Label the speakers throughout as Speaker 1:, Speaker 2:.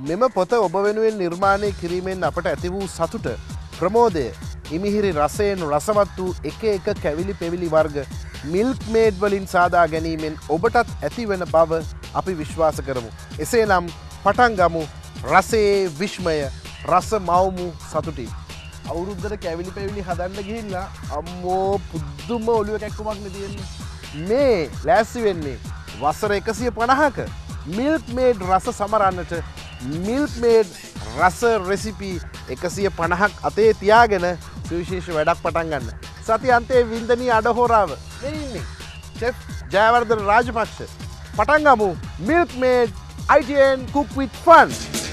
Speaker 1: මෙම පොත ඔබ වෙනුවෙන් නිර්මාණය කිරීමෙන් අපට ඇති වූ සතුට ප්‍රමෝදය ඉමිහිරි රසයෙන් රසවත් වූ එක කැවිලි පෙවිලි වර්ග මිල්ක් මේඩ් වලින් සාදා ගැනීමෙන් ඔබටත් ඇතිවන බව අපි විශ්වාස කරමු. එසේනම් පටන් ගමු රසයේ විශ්මය රස මවමු සතුටින්. අවුරුද්දට කැවිලි පෙවිලි හදන්න ගිහිල්ලා අම්මෝ පුදුම ඔළුව කැක්කුමක් නේ තියෙන්නේ. මේ ලෑස්ති වෙන්නේ වසර 150ක මිල්ක් මේඩ් රස සමරන්නට මිල්ක් මේඩ් රස රෙසිපි 150ක් අතේ තියාගෙන සුවිශේෂ වැඩක් පටන් ගන්න. සති අන්තයේ වින්දනීය අඩහෝරාව මේ ඉන්නේ චෙෆ් ජයවර්ධන රාජපක්ෂ. පටන් ගමු Milkmaid ITN cook with fun.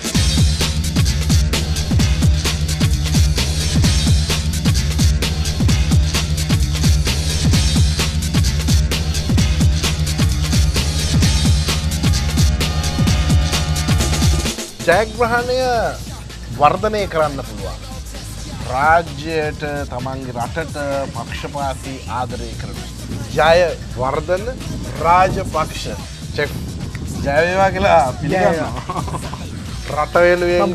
Speaker 1: ජයග්‍රහණය වර්ධනය කරන්න පුළුවන්. රාජ්‍යයට තමන්ගේ රටට පක්ෂපාතී ආදරය කරන. ජය වර්ධන රාජපක්ෂ චෙක් ජයවේවා කියලා පිළිගන්නවා. රට වෙනුවෙන්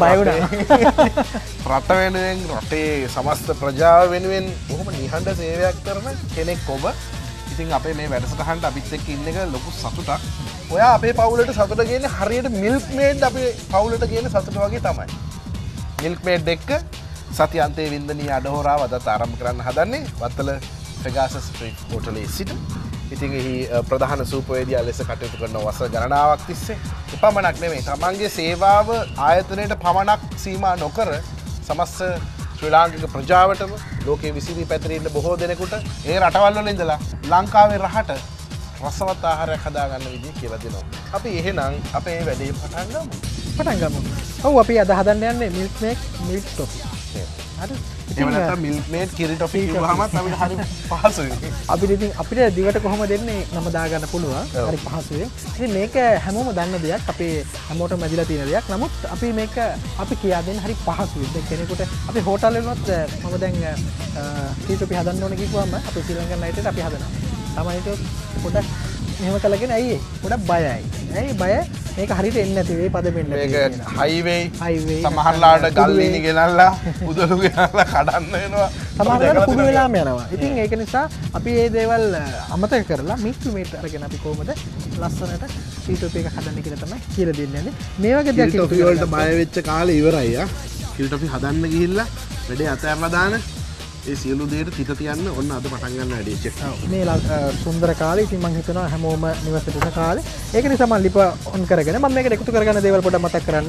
Speaker 1: රට වෙනුවෙන් රටේ සමස්ත ප්‍රජාව වෙනුවෙන් බොහොම නිහඬ සේවයක් කරන කෙනෙක් ඔබ. ඉතින් අපේ මේ වැඩසටහනට අපිත් එක්ක ඉන්න එක ලොකු සතුටක්. ඔයා අපේ පවුලට සතුට කියන්නේ හරියට මිල්ක් මේඩ් අපේ පවුලට කියන සතුට වගේ තමයි. මිල්ක් මේඩ් එක්ක සති අන්තයේ වින්දනීය අඩහෝරාව අදත් ආරම්භ කරන්න හදන්නේ වත්තල පෙගාසස් ස්ට්‍රීට් හෝටලයේ සිට. ඉතින් එහි ප්‍රධාන සූපවේදියා ලෙස කටයුතු කරන වසර ගණනාවක් තිස්සේ එපමණක් නෙමෙයි තමන්ගේ සේවාව ආයතනයට පමණක් සීමා නොකර සමස්ත ශ්‍රී ලාංකික ප්‍රජාවටම ලෝකයේ විසිරී පැතිරී ඉන්න බොහෝ දෙනෙකුට ඒ රටවල් වල ඉඳලා ලංකාවේ රහට රසවත් ආහාරයක් හදාගන්න විදිහ කියලා දෙනවා. අපි එහෙනම් අපේ වැඩේ පටන් ගමු. ඔව් අපි අද හදන්න යන්නේ මිල්ක් මේඩ් මිල්ක් ටොෆි. හරි. එහෙම නැත්නම් මිල්ක් මේඩ් කිරි ටොෆි කිව්වහම අපිට හරි පහසුයි. අපිට දිවට කොහොම දෙන්නේ නම දාගන්න පුළුවන්. හරි පහසුයි. ඉතින් මේක හැමෝම දන්න දෙයක්. අපේ හැමෝටම මැදිලා තියෙන දෙයක්. නමුත් අපි මේක අපි කියා දෙන්න හරි පහසුයි. දැන් කෙනෙකුට අපි හෝටල් වලවත් මම දැන් කිරි ටොෆි හදන්න ඕනේ කිව්වම අපි ශ්‍රී ලංකන් නයිටට අපි හදනවා. තමයිට පොඩක් මෙහෙම කළගෙන ඇයි පොඩක් බයයි. ඇයි බය? මේක හරියට එන්නේ නැති වෙයි පදෙන්න. මේක හයිවේ සමහරලාට ගල්ලීනි ගෙනල්ලා උදළු ගෙනල්ලා කඩන්න වෙනවා. සමහරලාට කුඩු වෙලාම යනවා. ඉතින් ඒක නිසා අපි මේ දේවල් අමතක කරලා මිල්ක් මේඩ් අරගෙන අපි කොහොමද ලස්සනට ටීටොපි එක හදන්න කියලා තමයි කියලා දෙන්නේ. මේ වගේ දෙයක් ටීටොපි වලට බය වෙච්ච කාලේ ඉවරයි ආ. ටීටොපි හදන්න ගිහිල්ලා වැඩේ අතහැරලා දාන ඒ සියලු දේට තිත තියන්න ඔන්න අද පටන් ගන්න වැඩේ චෙක්. මේ සුන්දර කාලේ ඉතින් මම හිතනවා හැමෝම නිවසට ඉන්න කාලේ. ඒක නිසා මම ලිප ඔන් කරගෙන මම මේකට එකතු කරගන්න දේවල් පොඩ්ඩක් මතක් කරන්න.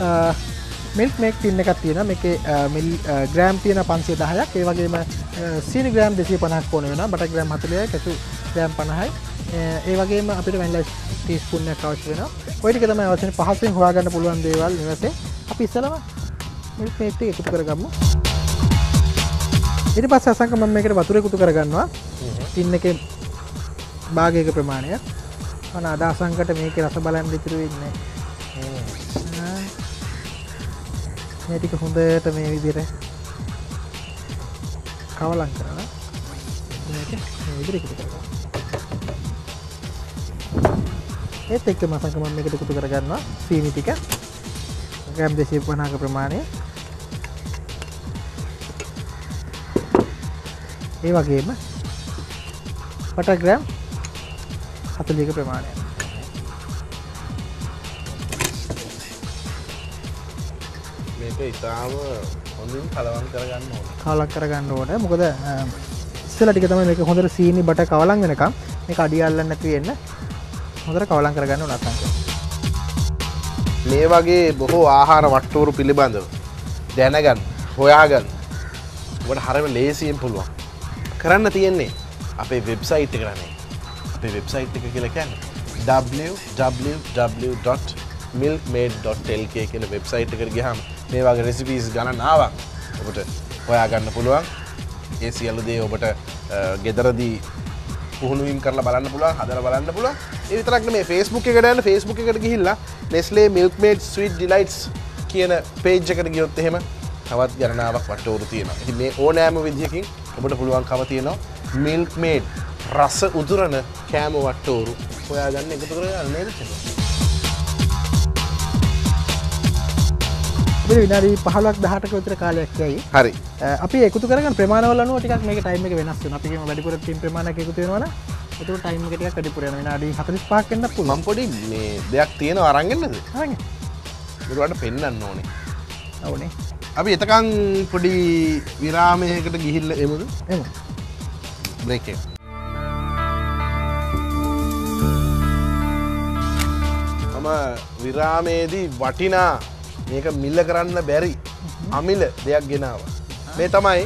Speaker 1: මිල්ක් මේඩ් ටින් එකක් තියෙනවා. මේකේ ග්‍රෑම් තියෙන 510ක්. ඒ වගේම සීනි ග්‍රෑම් 250ක් ඕන වෙනවා. බටර් ග්‍රෑම් 40යි, කැචු ග්‍රෑම් 50යි. ඒ වගේම අපිට වැනිලා ටීස්පූන් එකක් අවශ්‍ය වෙනවා. ඔය ටික තමයි අවශ්‍ය පහසුවෙන් හොයාගන්න පුළුවන් දේවල් නිවසේ. අපි ඉස්සෙල්ලාම මිල්ක් මේඩ් ටික එකතු කරගමු. ඊට පස්සේ අසංක මම මේකට වතුර එකතු කරගන්නවා. ටින් එකේ භාගයක ප්‍රමාණය. මම අද අසංකට මේකේ රස බලන්න ඉතුරු වෙන්නේ. මේ ටික හොඳට මේ විදිහට කවලම් කරලා මේක මේ විදිහට එකතු කරගන්නවා. ඒත් එක්කම අසංක මම මේකට එකතු කරගන්නවා සීනි ටික. ග්‍රෑම් 250ක ප්‍රමාණය. ඒ වගේම බටර් ග්‍රෑම් 40ක ප්‍රමාණය. මේක ඉතාලම හොඳින් කලවම් කරගන්න ඕනේ. කලවම් කරගන්න ඕනේ. මොකද ඉස්සෙල්ලා ටික තමයි මේක හොඳට සීනි බටර් කවලම් වෙනකම් මේක අඩිය අල්ලන්න නැති වෙන්න හොඳට කවලම් කරගන්න ඕන අසංක. මේ වගේ බොහෝ ආහාර වට්ටෝරු පිළිබඳව දැනගන්න, හොයාගන්න ඔබට හරියම ලේසියෙන් පුළුවන්. කරන්න තියෙන්නේ අපේ වෙබ්සයිට් එක ගන්න. අපේ වෙබ්සයිට් එක කියලා කියන්නේ www.milkmaid.lk කියන වෙබ්සයිට් එකට ගියාම මේ වගේ රෙසිපීස් ගණනාවක් ඔබට හොයාගන්න පුළුවන්. ඒ සියලු දේ ඔබට ගෙදරදී පුහුණුවීම් කරලා බලන්න පුළුවන්, හදලා බලන්න පුළුවන්. ඒ විතරක් නෙමෙයි Facebook එකට යන්න Facebook එකට ගිහිල්ලා Nestle Milkmaid Sweet Delights කියන page එකට ගියොත් එහෙම තවත් ගණනාවක් වට්ටෝරු තියෙනවා. ඉතින් මේ ඕනෑම විදියකින් ඔබට පුළුවන්කම තියෙනවා මිල්ක් මේඩ් රස උදුරන කෑම වට්ටෝරු හොයාගන්න එකතු කරගන්න නේද?
Speaker 2: විනාඩි 15ක් 18ක විතර කාලයක් යයි.
Speaker 1: හරි.
Speaker 2: අපි එකතු කරගෙන ප්‍රමාණවල අනුව ටිකක් මේකේ ටයිම් එක වෙනස් වෙනවා. අපි කියමු වැඩිපුර ටීම් ප්‍රමාණයක් එකතු වෙනවා නම් ඒකට ටයිම් එක ටිකක් වැඩිපුර යනවා. විනාඩි 45ක් වෙන්නත් පුළුවන්.
Speaker 1: මම පොඩි මේ දෙයක් තියෙනවා අරන් එන්නද?
Speaker 2: අරන්.
Speaker 1: ඒකට පෙන්නන්න ඕනේ.
Speaker 2: ඕනේ.
Speaker 1: අපි එතකන් පොඩි විරාමයකට ගිහිල්ලා එමුද?
Speaker 2: එමු.
Speaker 1: බ්‍රේක් එක. මම විරාමයේදී වටිනා මේක මිල කරන්න බැරි අමිල දෙයක් ගෙනාවා. මේ තමයි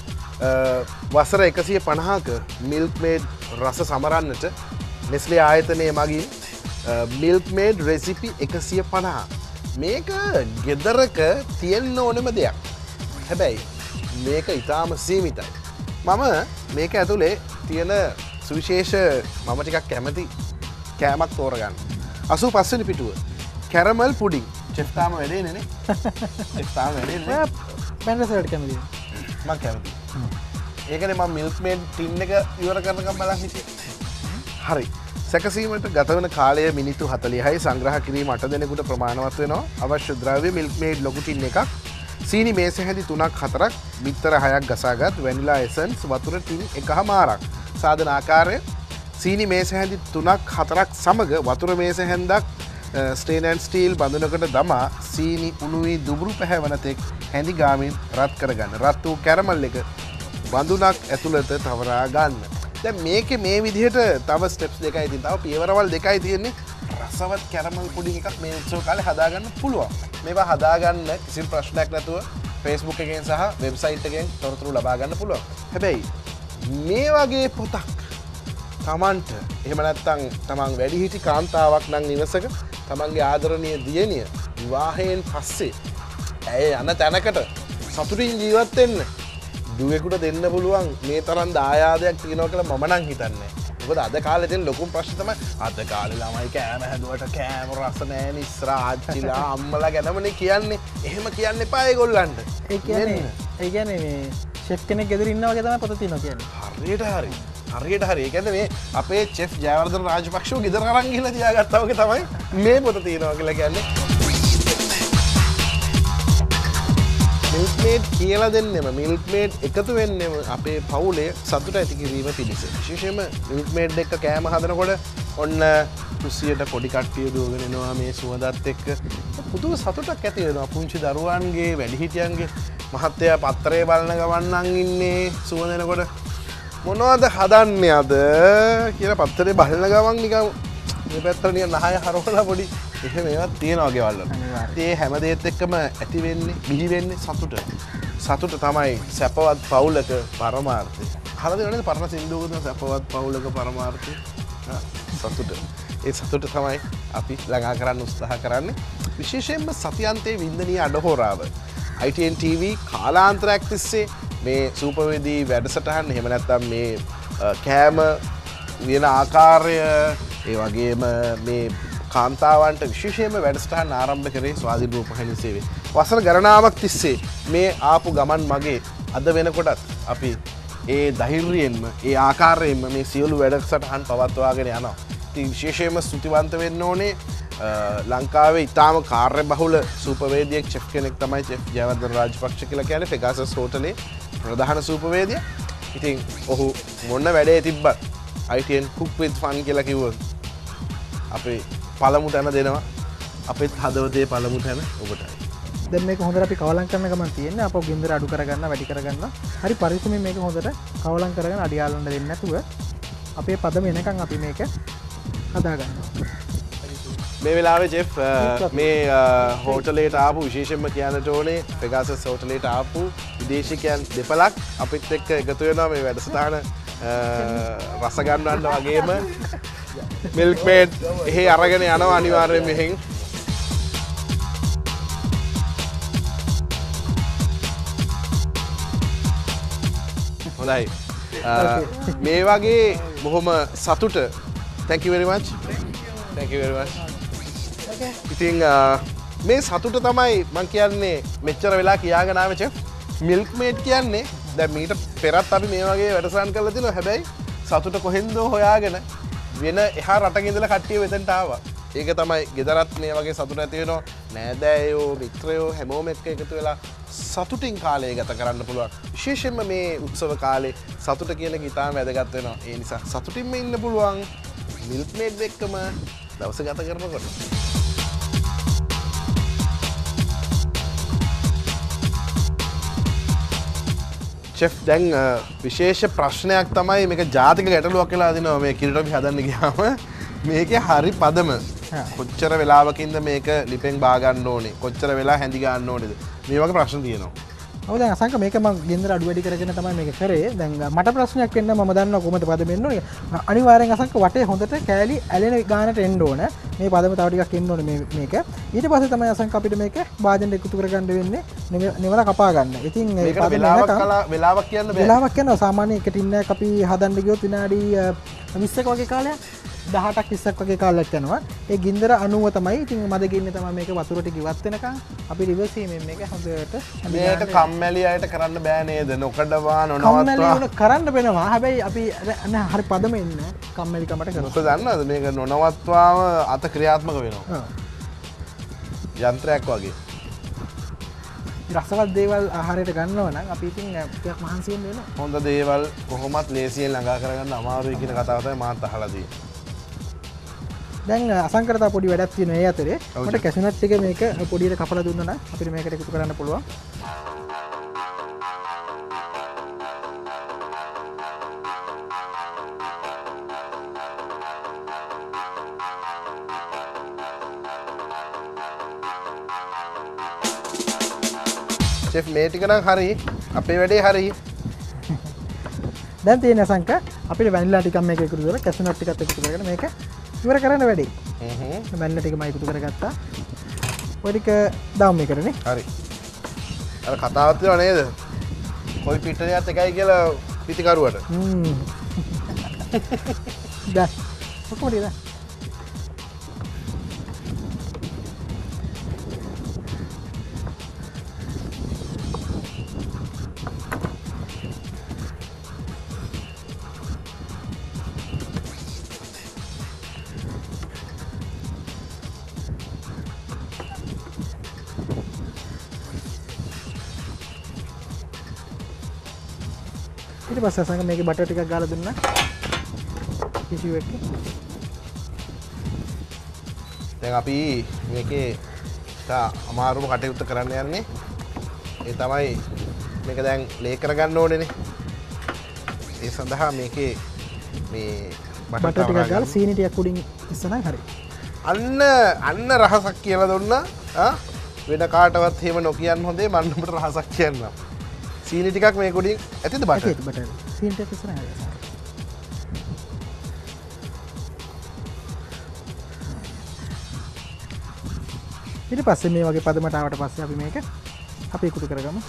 Speaker 1: වසර 150ක මිල්ක් මේඩ් රස සමරන්නට නෙස්ලේ ආයතනයේ මගින් මිල්ක් මේඩ් රෙසිපි 150. මේක ගෙදරක තියෙන්න ඕනෙම දෙයක්. හැබැයි මේක ඉතාම සීමිතයි. මම මේක ඇතුලේ තියෙන සුවිශේෂ මම ටිකක් කැමති කෑමක් තෝරගන්න. 85 වෙනි පිටුව කැරමල් පුඩින්. චෙෆ් තාම වැඩේ නේ. චෙෆ් තාම වැඩේ නේ.
Speaker 2: පැන්රස් වලට කැමතිද?
Speaker 1: මම කැමතියි. ඒකනේ මම මිල්ක් මේඩ් ටින් එක ඉවර කරනකම් බලන් හිටියේ. හරි. සැකසීමට ගතවන කාලය මිනිත්තු 40යි. සංග්‍රහ කිරීම 8 දෙනෙකුට ප්‍රමාණවත් වෙනවා. අවශ්‍ය ද්‍රව්‍ය මිල්ක් මේඩ් ලොකු ටින් එකක්. සීනි මේස හැඳි 3ක් 4ක්, බිත්තර 6ක් ගසාගත්, වැනිලා එසන්ස්, වතුර ටින් 1/2ක්. සාධන ආකාරය සීනි මේස හැඳි 3ක් 4ක් සමග වතුර මේස හැන්දක් ස්ටේන් ඇන්ඩ් ස්ටීල් බඳුනකට දමා සීනි උණු වී දුබුරු පැහැවන තෙක් හැඳි ගාමින් රත් කරගන්න. රත් වූ කැරමල් එක බඳුනක් ඇතුළත තවරා ගන්න. දැන් මේකේ මේ විදිහට තව ස්ටෙප්ස් දෙකයි තියෙන්නේ. තව පියවරවල් දෙකයි තියෙන්නේ. රසවත් කැරමල් පුඩින් එකක් මේ උත්සව කාලේ හදාගන්න පුළුවන්. මේවා හදාගන්න කිසිම ප්‍රශ්නයක් නැතුව Facebook එකෙන් සහ වෙබ්සයිට් එකෙන් තොරතුරු ලබා ගන්න පුළුවන්. හැබැයි මේ වගේ පොතක් තමන්ට එහෙම නැත්නම් තමන් වැඩිහිටි කාන්තාවක් නම් නිවසක තමන්ගේ ආදරණීය දියණිය විවාහයෙන් පස්සේ ඇය යන තැනකට සතුටින් ජීවත් වෙන්න දුවෙකුට දෙන්න පුළුවන් මේ තරම් දායාදයක් තියෙනවා කියලා මම නම් හිතන්නේ. මොකද අද කාලේ තියෙන ලොකුම ප්‍රශ්නේ තමයි අද කාලේ ළමයි කෑම හැදුවට කෑම රස නැහැ නේ ඉස්සර ආච්චිලා අම්මලා ගැනමනේ කියන්නේ. එහෙම කියන්න එපා ඒගොල්ලන්ට.
Speaker 2: ඒ කියන්නේ මේ ෂෙෆ් කෙනෙක් ගෙදර ඉන්නා වගේ තමයි පොත තියෙනවා කියන්නේ.
Speaker 1: හරියට හරි. හරියට හරි. ඒ කියන්නේ මේ අපේ චෙෆ් ජයවර්ධන රාජපක්ෂව ගෙදර අරන් ගිහලා තියාගත්තා වගේ තමයි මේ පොත තියෙනවා කියලා කියන්නේ. මිල්ක් මේඩ් කියලා දෙන්නෙම මිල්ක් මේඩ් එකතු වෙන්නෙම අපේ පවුලේ සතුට ඇති කිරීම පිණිස. විශේෂයෙන්ම මිල්ක් මේඩ් එක්ක කෑම හදනකොට ඔන්න කුස්සියට පොඩි කට්ටිය දුවගෙන එනවා මේ සුවඳත් එක්ක. පුදුම සතුටක් ඇති වෙනවා. පුංචි දරුවන්ගේ වැඩිහිටියන්ගේ මහත්තයා පත්තරේ බලන ගමන් නම් ඉන්නේ සුවඳ එනකොට මොනවද හදන්නේ අද කියලා පත්තරේ බලන ගමන් නිකන් මේ පැත්තට නිකන් නහය හරවලා පොඩි එහෙම ඒවත් තියෙනවා ගෙවල් වල. ඒ හැම දෙයත් එක්කම ඇති වෙන්නේ බිහි වෙන්නේ සතුට. සතුට තමයි සැපවත් පවුලක පරමාර්ථය. අහලා තියෙනවද පරණ සින්දුවකද සැපවත් පවුලක පරමාර්ථය? සතුට. ඒ සතුට තමයි අපි ළඟා කරන්න උත්සාහ කරන්නේ. විශේෂයෙන්ම සතියන්තයේ වින්දනීය අඩහෝරාව. ITN TV කාලාන්තරයක් තිස්සේ මේ සූපවේදී වැඩසටහන් එහෙම නැත්නම් මේ කෑම වෙන ආකාරය ඒ වගේම මේ කාන්තාවන්ට විශේෂයෙන්ම වැඩසටහන් ආරම්භ කරේ ස්වාධීන රූපවාහිනී සේවය. වසර ගණනාවක් තිස්සේ මේ ආපු ගමන් මගේ අද වෙනකොටත් අපි ඒ ධෛර්යයෙන්ම ඒ ආකාරයෙන්ම මේ සියලු වැඩසටහන් පවත්වාගෙන යනවා. ඉතින් විශේෂයෙන්ම ස්තුතිවන්ත වෙන්න ඕනේ ලංකාවේ ඉතාම කාර්යබහුල සූපවේදියෙක් චෙෆ් කෙනෙක් තමයි චෙෆ් ජයවර්ධන රාජපක්ෂ කියලා කියන්නේ පෙගාසස් හෝටලේ ප්‍රධාන සූපවේදියා. ඉතින් ඔහු මොන වැඩේ තිබ්බත් ITN cook with fun කියලා කිව්වොත් අපේ පළමු තැන දෙනවා. අපේත් හදවතේ පළමු තැන ඔබටයි.
Speaker 2: දැන් මේක හොඳට අපි කවලම් කරන ගමන් තියෙන්නේ අපෝ ගින්දර අඩු කරගන්න වැඩි කරගන්න. හරි පරිස්සමෙන් මේක හොඳට කවලම් කරගෙන අඩියාලන්න දෙන්නේ නැතුව අපේ පදම එනකන් අපි මේක හදා ගන්නවා.
Speaker 1: මේ වෙලාවේ චෙෆ් මේ හෝටලේට ආපු විශේෂයෙන්ම කියන්නට ඕනේ පෙගාසස් හෝටලේට ආපු විදේශිකයන් දෙපළක් අපිත් එක්ක එකතු වෙනවා මේ වැඩසටහන රස ගන්නවන්න වගේම මිල්ක් මේඩ් එහෙ අරගෙන යනවා අනිවාර්යෙන් මෙහෙන්. හොඳයි. මේ වගේ බොහොම සතුට. Thank you very much. Thank you very much. ඉතින් මේ සතුට තමයි මං කියන්නේ මෙච්චර වෙලා කියාගෙන ආවේ චෙෆ්. මිල්ක් මේඩ් කියන්නේ දැන් මීට පෙරත් අපි මේ වගේ වැඩසටහන් කරලා තිනවා. හැබැයි සතුට කොහෙන්දෝ හොයාගෙන වෙන එහා රටක ඉඳලා කට්ටිය වෙතෙන්ට ආවා. ඒක තමයි ගෙදරත් මේ වගේ සතුට ඇති වෙනවා. නෑදෑයෝ මිත්‍රයෝ හැමෝම එක්ක එකතු වෙලා සතුටින් කාලය ගත කරන්න පුළුවන්. විශේෂයෙන්ම මේ උත්සව කාලේ සතුට කියන එක ඉතාම වැදගත් වෙනවා. ඒ නිසා සතුටින්ම ඉන්න පුළුවන් මිල්ක් මේඩ් එක්කම දවස ගත කරනකොට. චෙෆ් දැන් විශේෂ ප්‍රශ්නයක් තමයි මේක ජාතික ගැටලුවක් වෙලා දිනවා මේ කිරිටොපි හදන්න ගියාම මේකේ හරි පදම කොච්චර වෙලාවකින්ද මේක ලිපෙන් බා ගන්න ඕනේ කොච්චර වෙලා හැඳි ගන්න ඕනේද මේ වගේ ප්‍රශ්න තියෙනවා.
Speaker 2: ඔව් දැන් අසංක මේක මම ගෙන්දර අඩු වැඩි කරගෙන තමයි මේක කරේ. දැන් මට ප්‍රශ්නයක් වෙන්න මම දන්නවා කොහොමද පදම එන්න ඕනේ. අනිවාර්යෙන් අසංක වටේ හොඳට කෑලි ඇලෙන ගානට එන්න ඕන. මේ පදම තව ටිකක් එන්න ඕනේ මේක. ඊට පස්සේ තමයි අසංක අපිට මේක වාදනයට එකතු කරගන්න වෙන්නේ. නෙවලා කපා ගන්න. ඉතින් මේ පදම
Speaker 1: වෙලාවක් කියන්න බෑ.
Speaker 2: වෙලාවක් කියනවා සාමාන්‍ය එක ටින්නයක් අපි හදන්න ගියොත් විනාඩි 20ක වගේ කාලයක් 18ක් 20ක් වගේ කාලයක් යනවා. ඒ ගින්දර 90 තමයි. ඉතින් මද ගින්නේ තමයි මේක වතුර ටික ඉවත් වෙනකන් අපි රිවර්ස් වීමෙන් මේක හොඳට
Speaker 1: මේක කම්මැලි අයට කරන්න බෑ නේද? නොකඩවා නොනවත්වා
Speaker 2: කම්මැලි කරන්න වෙනවා. හැබැයි අපි හරි පදම එන්න කම්මැලිකමට කරනවා.
Speaker 1: මොකද දන්නවද මේක නොනවත්වාම අත ක්‍රියාත්මක වෙනවා. යන්ත්‍රයක් වගේ.
Speaker 2: රසවත් දේවල් ආහාරයට ගන්නවා නම් අපි ඉතින් ටිකක් මහන්සි වෙන්න වෙනවා.
Speaker 1: හොඳ දේවල් කොහොමත් ලේසියෙන් ළඟා කරගන්න අමාරුයි කියන කතාව තමයි මාත් අහලා තියෙන්නේ.
Speaker 2: දැන් අසංකරතා පොඩි වැඩක් තියෙනවා ඒ අතරේ මට කැෂුනට් ටික මේක පොඩියට කපලා දුන්නා නම් අපිට මේකට එකතු කරන්න පුළුවන්.
Speaker 1: චෙෆ් මේ ටික නම් හරි අපේ වැඩේ හරි.
Speaker 2: දැන් තියෙන අසංක අපිට වැනිලා ටිකක් මේක එකතු කරලා කැෂුනට් ටිකත් එකතු කරගෙන මේක ඉවර කරන්න වැඩේ. වැනිලා ටික මම එකතු කරගත්තා. ඔය ටික දාමු මේකටනේ.
Speaker 1: හරි. අර කතාවක් තියෙනව නේද? කොයි පිටරියත් එකයි කියලා පිටිකරුවට.
Speaker 2: දැන් කොහොමද දැන්? ඊට පස්සේ අසංක මේකේ බටර් ටිකක් ගාලා දුන්නා ටිෂු එකේ.
Speaker 1: දැන් අපි මේකේ අමාරුම කටයුත්ත කරන්න යන්නේ ඒ තමයි මේක දැන් ලේ කරගන්න ඕනේනේ. ඒ සඳහා මේකේ මේ
Speaker 2: බටර් ටිකක් ගාලා සීනි ටිකක් උඩින් ඉස්සනම් හරි.
Speaker 1: අන්න රහසක් කියලා දුන්නා. වෙන කාටවත් එහෙම නොකියන්න හොඳේ මම ඔබට රහසක් කියන්නම්. සීනි ටිකක් මේක උඩින් ඇතිද බටර්?
Speaker 2: ඇති බටර්. සීනි ටිකක් ඉස්සරහ හරි. ඊට පස්සේ මේ වගේ පදමට ආවට පස්සේ අපි මේක අපි එකතු කරගමු.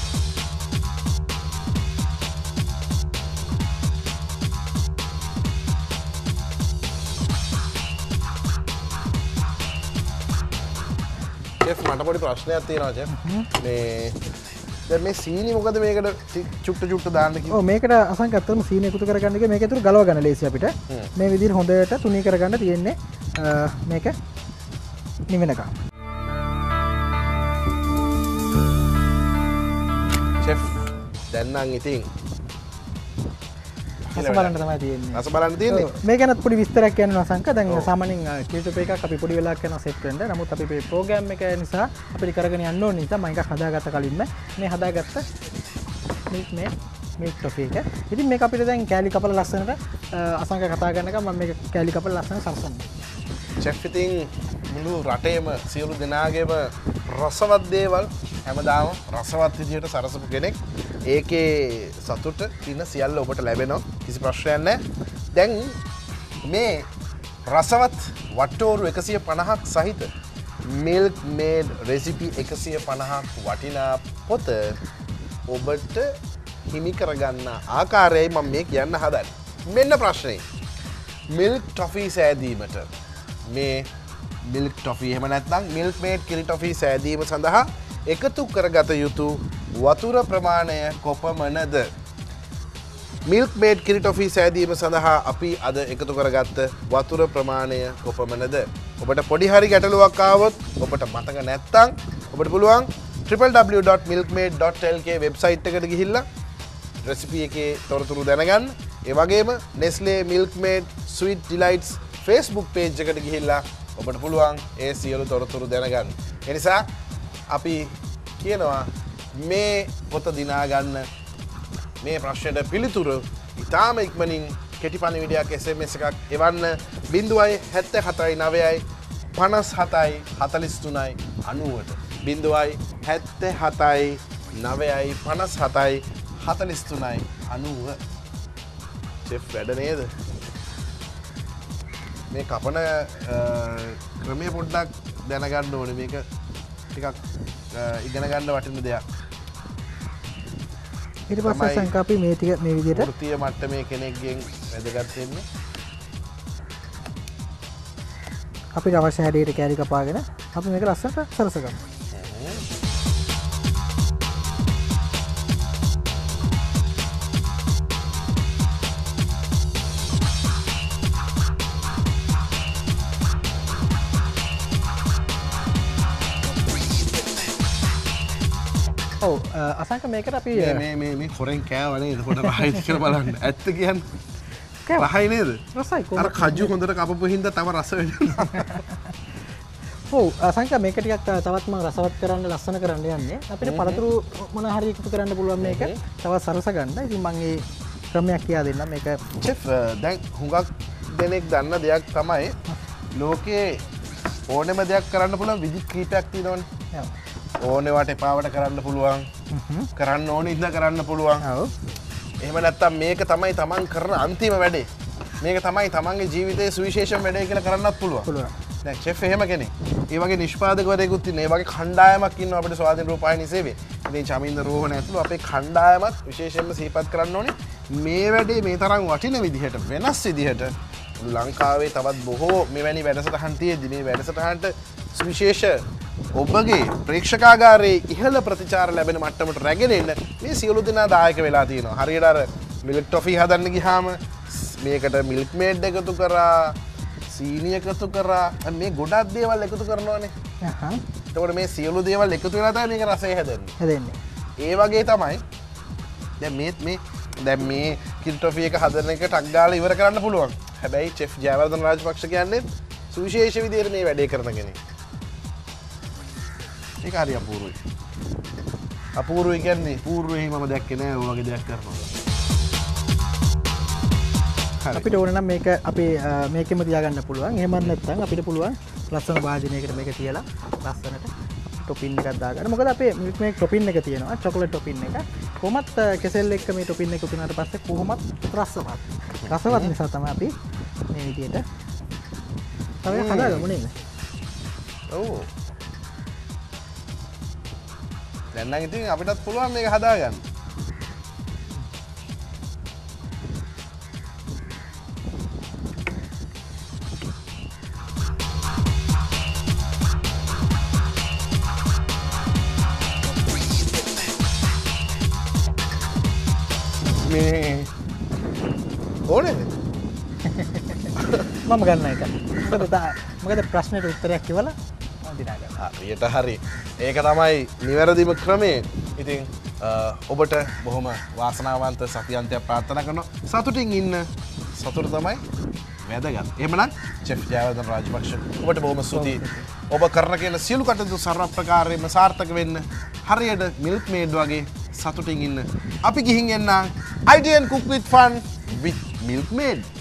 Speaker 1: චෙෆ් මට පොඩි ප්‍රශ්නයක් තියෙනවා චෙෆ්. දැන් මේ සීනි මොකද මේකට චුට්ට දාන්න කිව්වේ?
Speaker 2: ඔව් මේකට අසංක ඇත්තටම සීනි එකතු කරගන්න එක මේක ඇතුළේ ගලව ගන්න ලේසි අපිට. මේ විදිහට හොඳට තුනී කරගන්න තියෙන්නේ මේක නිවෙනකම්.
Speaker 1: චෙෆ් දැන් නම් ඉතින්
Speaker 2: රස බලන්න තමයි තියෙන්නේ.
Speaker 1: රස බලන්න තියෙන්නේ.
Speaker 2: මේ ගැනත් පොඩි විස්තරයක් කියන්න අසංක. දැන් සාමාන්‍යයෙන් කිරිටොප් එකක් අපි පොඩි වෙලාවක් යනවා සෙට් වෙන්න. නමුත් අපි මේ ප්‍රෝග්‍රෑම් එක නිසා අපිට කරගෙන යන්න ඕන නිසා මම එකක් හදාගත්ත කලින්ම මේ හදාගත්ත මිල්ක් ටොෆි එක. ඉතින් මේක අපිට දැන් කෑලි කපලා ලස්සනට අසංක කතා කරනකම් මම මේක කෑලි කපලා ලස්සනට සරසනවා.
Speaker 1: චෙෆ් ඉතින් මුළු රටේම සියලු දෙනාගේම රසවත් දේවල් හැමදාම රසවත් විදියට සරසපු කෙනෙක්. ඒකේ සතුට තින සියල්ල ඔබට ලැබෙනවා. කිසි ප්‍රශ්නයක් නැහැ. දැන් මේ රසවත් වට්ටෝරු 150ක් සහිත මිල්ක් මේඩ් රෙසිපි 150ක් වටිනා පොත ඔබට හිමි කරගන්න ආකාරයයි මම මේ කියන්න හදන්නේ. මෙන්න ප්‍රශ්නේ. මිල්ක් ටොෆී සෑදීමට මේ මිල්ක් ටොෆී එහෙම නැත්නම් මිල්ක් මේඩ් කිරි ටොෆී සෑදීම සඳහා එකතු කරගත යුතු වතුර ප්‍රමාණය කොපමණද? මිල්ක් මේඩ් කිරි ටොෆී සෑදීම සඳහා අපි අද එකතු කරගත්ත වතුර ප්‍රමාණය කොපමණද? ඔබට පොඩි හරි ගැටලුවක් ආවොත් ඔබට මතක නැත්නම් ඔබට පුළුවන් www.milkmaid.lk වෙබ්සයිට් එකට ගිහිල්ලා රෙසිපි එකේ තොරතුරු දැනගන්න. ඒ වගේම Nestle Milkmaid Sweet Delights Facebook page එකට ගිහිල්ලා ඔබට පුළුවන් ඒ සියලු තොරතුරු දැනගන්න. ඒ නිසා අපි කියනවා මේ පොත දිනා ගන්න මේ ප්‍රශ්නයට පිළිතුරු ඉතාම ඉක්මනින් කෙටි පණිවිඩයක් SMS එකක් එවන්න 077යි 9යි 57යි 43යි 90ට 077යි 9යි 57යි 43යි 90 චෙෆ් වැඩ නේද මේ කපන ක්‍රමය පොඩ්ඩක් දැනගන්න ඕනේ මේක ටිකක් ඉගෙන ගන්න වටින දෙයක්
Speaker 2: ඊට පස්සේ සංකා අපි මේ ටික මේ විදිහට
Speaker 1: වෘත්තීය මට්ටමේ කෙනෙක්ගෙන් වැදගත් වෙන්නේ
Speaker 2: අපිට අවශ්‍ය හැඩයට කෑලි කපාගෙන අපි මේක ලස්සනට සරසගමු. ඔව් අසංක මේකට අපි
Speaker 1: මේ හොරෙන් කෑවනේ එතකොට රහයි කියලා බලන්න. ඇත්ත කියන්නේ රහයි නේද?
Speaker 2: රසයි කොහොමද?
Speaker 1: අර කජු හොඳට කපපු හින්දා තව රස වෙනවා.
Speaker 2: ඔව් අසංක මේක ටිකක් තවත් මම රසවත් කරන්න ලස්සන කරන්න යන්නේ. අපිට පළතුරු මොන හරි එකතු කරන්න පුළුවන් මේක තවත් සරස ගන්න. ඉතින් මම ඒ ක්‍රමයක් කියා දෙන්නම්. මේක
Speaker 1: චෙෆ් දැන් හුඟක් දෙනෙක් දන්න දෙයක් තමයි ලෝකේ ඕනෙම දෙයක් කරන්න පුළුවන් විදි කීපයක් තියෙනවනේ. ඕනෙවට එපාවට කරන්න පුළුවන් කරන්න ඕන ඉඳ කරන්න පුළුවන් එහෙම නැත්තම් මේක තමයි තමන් කරන අන්තිම වැඩේ මේක තමයි තමන්ගේ ජීවිතයේ සුවිශේෂම වැඩේ කියලා කරන්නත් පුළුවන් දැන් චෙෆ් එහෙම කෙනෙක් ඒ වගේ නිෂ්පාදකවරයෙකුත් ඉන්නේ ඒ වගේ කණ්ඩායමක් ඉන්නවා අපේ ස්වාධීන රූපවාහිනී සේවයේ ඉතින් චමින්ද රෝහණ ඇතුළු අපේ කණ්ඩායමත් විශේෂයෙන්ම සිහිපත් කරන්න ඕනේ මේ වැඩේ මේ තරම් වටින විදිහට වෙනස් විදිහට ලංකාවේ තවත් බොහෝ මෙවැනි වැඩසටහන් තියෙද්දි මේ වැඩසටහනට සුවිශේෂ ඔබගේ ප්‍රේක්ෂකාගාරයේ ඉහළ ප්‍රතිචාර ලැබෙන මට්ටමට රැගෙන එන්න මේ සියලු දෙනා දායක වෙලා තියෙනවා. හරියට අර මිල්ක් ටොෆි හදන්න ගියාම මේකට මිල්ක් මේඩ් එකතු කරා, සීනි එකතු කරා, මේ ගොඩක් දේවල් එකතු කරනවානේ. එතකොට මේ සියලු දේවල් එකතු වෙලා තමයි මේක රසය හැදෙන්නේ. ඒ වගේ තමයි දැන් මේ කිල් ටොෆි එක හදන එක ටක් ගාලා ඉවර කරන්න පුළුවන්. හැබැයි චෙෆ් ජයවර්ධන රාජපක්ෂ කියන්නේ සුවිශේෂ විදිහට මේ වැඩේ කරන කෙනෙක්. ඒක හරි අපූර්වයි. අපූර්වයි කියන්නේ පූර්වෙහි මම දැක්කේ නෑ ඔය වගේ දෙයක් කරනවා.
Speaker 2: අපිට ඕන නම් මේක අපි මේකෙම තියාගන්න පුළුවන්. එහෙමත් නැත්නම් අපිට පුළුවන් ලස්සන වාදනයකට මේක තියලා ලස්සනට ටොපින් එකක් දාගන්න. මොකද අපේ මිල්ක් මේක් ටොපින් එක තියෙනවා. චොකලට් ටොපින් එක. කොහොමත් කෙසෙල් එක්ක මේ ටොපින් එක උතුනාට පස්සේ කොහොමත් රසවත්. රසවත් නිසා තමයි අපි මේ විදියට තව හදාගමු නේද?
Speaker 1: ඔව්. දැන් නම් ඉතින් අපිටත් පුළුවන් මේක හදාගන්න. මේ ඕනේද?
Speaker 2: මම ගන්න එක. මොකද ප්‍රශ්නෙට උත්තරයක් කිව්වලා මම දිනා ගන්නවා.
Speaker 1: හරියට හරි. ඒක තමයි නිවැරදිම ක්‍රමය. ඉතින් ඔබට බොහොම වාසනාවන්ත සතියන්තයක් ප්‍රාර්ථනා කරනවා. සතුටින් ඉන්න. සතුට තමයි වැදගත්. එහෙමනම් චෙෆ් ජයවර්ධන රාජපක්ෂ ඔබට බොහොම ස්තුතියි. ඔබ කරන කියන සියලු කටයුතු සර්ව ප්‍රකාරයෙන්ම සාර්ථක වෙන්න. හරියට මිල්ක් මේඩ් වගේ සතුටින් ඉන්න. අපි ගිහින් එන්න ITN cook with fun with milk maid.